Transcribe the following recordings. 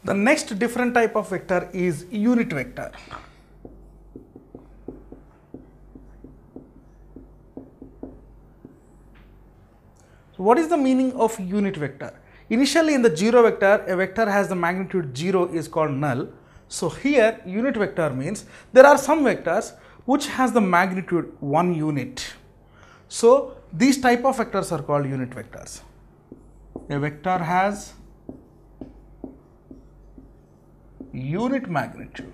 The next different type of vector is unit vector. So what is the meaning of unit vector? Initially in the zero vector, a vector has the magnitude 0 is called null. So here unit vector means there are some vectors which has the magnitude 1 unit. So these type of vectors are called unit vectors. A vector has unit magnitude.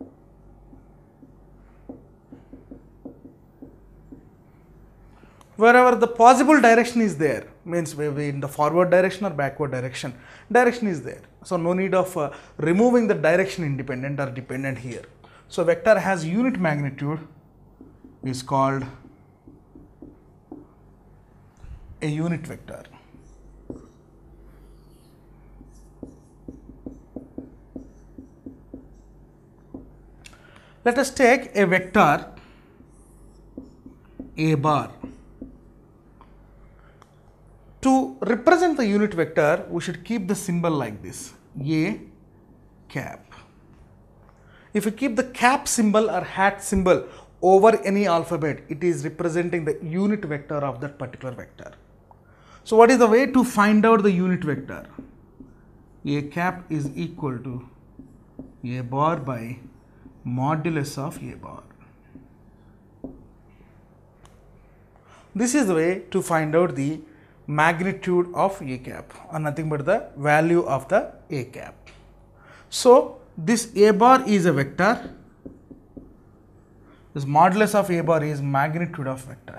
Wherever the possible direction is there, means maybe in the forward direction or backward direction is there. So no need of removing the direction independent or dependent here. So vector has unit magnitude is called a unit vector. Let us take a vector A bar. To represent the unit vector, we should keep the symbol like this, A cap. If you keep the cap symbol or hat symbol over any alphabet, it is representing the unit vector of that particular vector. So what is the way to find out the unit vector? A cap is equal to A bar by modulus of A bar. This is the way to find out the magnitude of A cap, or nothing but the value of the A cap. So this A bar is a vector. This modulus of A bar is magnitude of vector.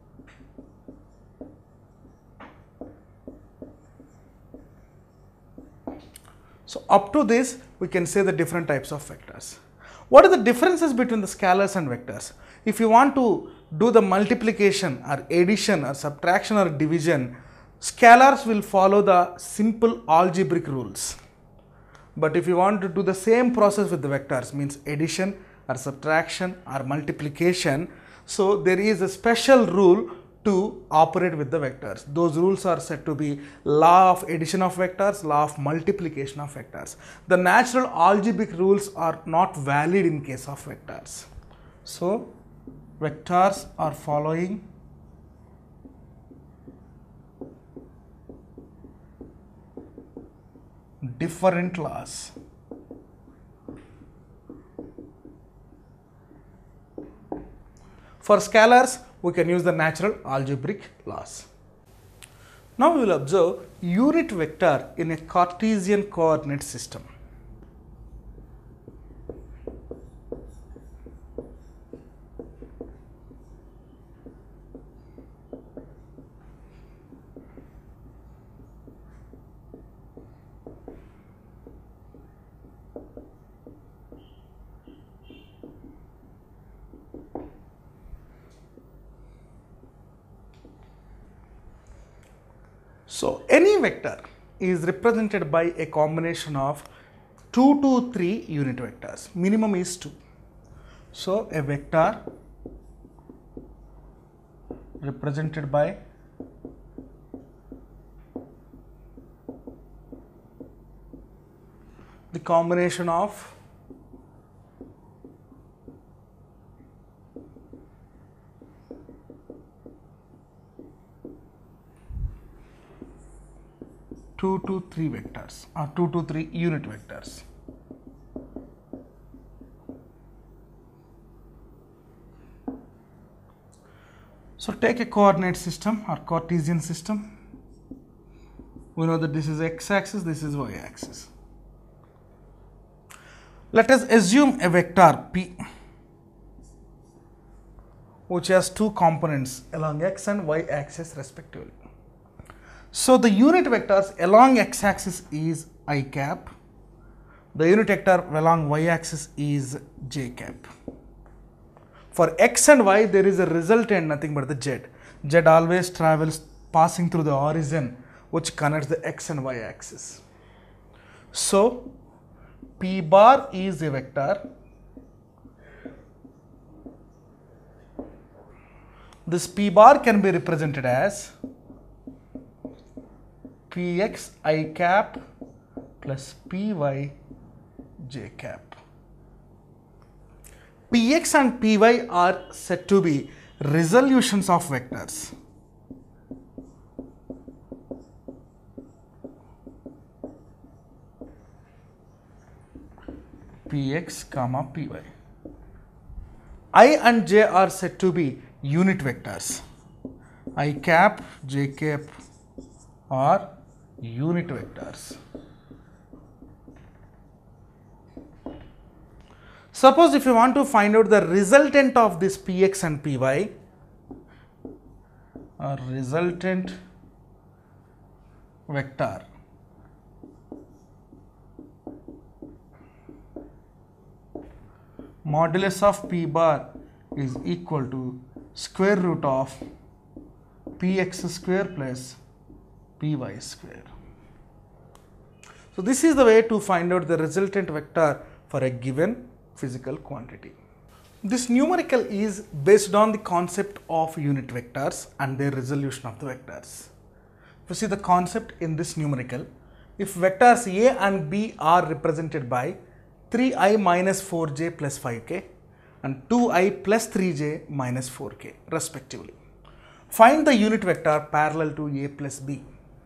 So up to this we can say the different types of vectors. What are the differences between the scalars and vectors? If you want to do the multiplication or addition or subtraction or division, scalars will follow the simple algebraic rules. But if you want to do the same process with the vectors, means addition or subtraction or multiplication, so there is a special rule to operate with the vectors. Those rules are said to be law of addition of vectors, law of multiplication of vectors. The natural algebraic rules are not valid in case of vectors. So vectors are following different laws. For scalars, we can use the natural algebraic laws. Now we will observe unit vector in a Cartesian coordinate system. So any vector is represented by a combination of 2 to 3 unit vectors. Minimum is 2. So a vector represented by the combination of two to three vectors or 2 to 3 unit vectors. So take a coordinate system or Cartesian system. We know that this is x-axis, this is y-axis. Let us assume a vector P which has two components along x and y axis respectively. So the unit vectors along x-axis is I cap, the unit vector along y-axis is j cap. For x and y there is a resultant nothing but the z. Z always travels passing through the origin which connects the x and y axis. So P bar is a vector. This P bar can be represented as Px I cap plus Py j cap. Px and Py are said to be resolutions of vectors. Px comma Py. I and j are said to be unit vectors. I cap, j cap are unit vectors. Suppose if you want to find out the resultant of this Px and Py, a resultant vector modulus of P bar is equal to square root of Px square plus Py square. So this is the way to find out the resultant vector for a given physical quantity. This numerical is based on the concept of unit vectors and their resolution of the vectors. If you see the concept in this numerical, if vectors A and B are represented by 3i minus 4j plus 5k and 2i plus 3j minus 4k respectively, find the unit vector parallel to A plus B.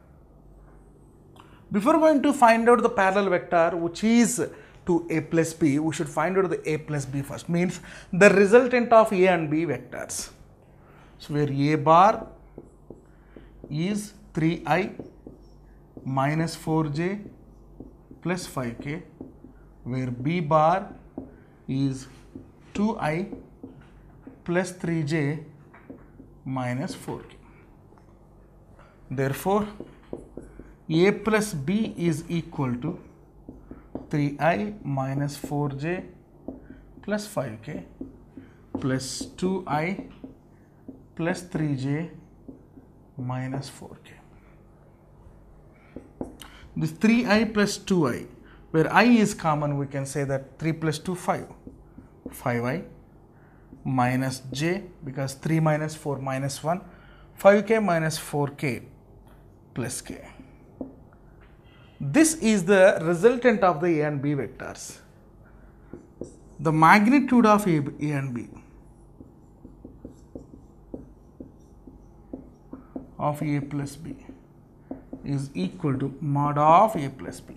Before going to find out the parallel vector which is to A plus B, we should find out the A plus B first, means the resultant of A and B vectors. So where A bar is 3i minus 4j plus 5k, where B bar is 2i plus 3j minus 4k. Therefore, A plus B is equal to 3i minus 4j plus 5k plus 2i plus 3j minus 4k. This 3i plus 2i, where I is common, we can say that 3 plus 2, 5. 5i minus j, because 3 minus 4 minus 1, 5k minus 4k plus k. This is the resultant of the A and B vectors. The magnitude of A and B of A plus B is equal to mod of A plus B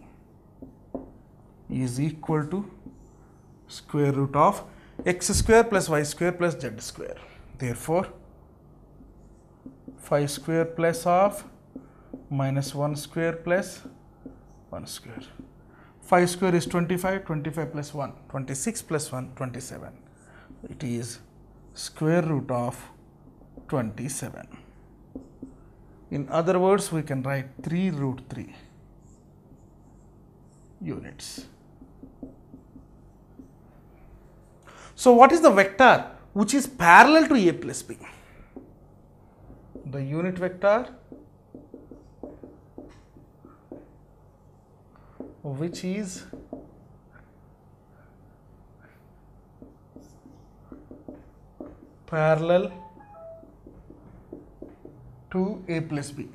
is equal to square root of x square plus y square plus z square. Therefore, 5 square plus of minus 1 square plus 1 square. 5 square is 25, 25 plus 1, 26 plus 1, 27. It is square root of 27. In other words, we can write 3 root 3 units. So what is the vector which is parallel to A plus B? The unit vector which is parallel to A plus B.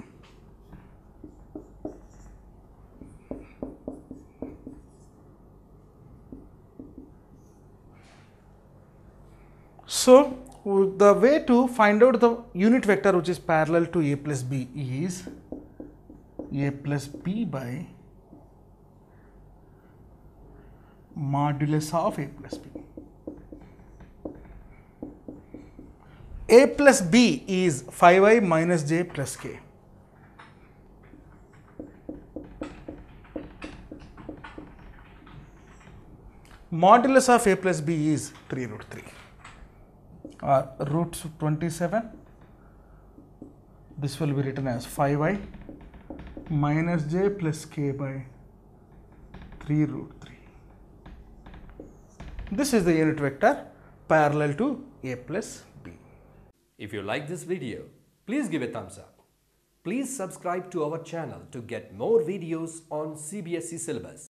So the way to find out the unit vector which is parallel to A plus B is A plus B by modulus of A plus B. A plus B is 5i minus j plus k. Modulus of A plus B is 3 root 3 or root 27. This will be written as 5i minus j plus k by 3 root 3. This is the unit vector parallel to A plus B. If you like this video, please give a thumbs up. Please subscribe to our channel to get more videos on CBSE syllabus.